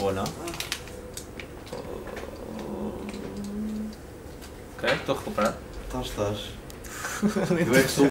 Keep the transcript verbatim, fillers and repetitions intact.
Ou não? Ok, estou a recuperar. Então estás. Eu é que sou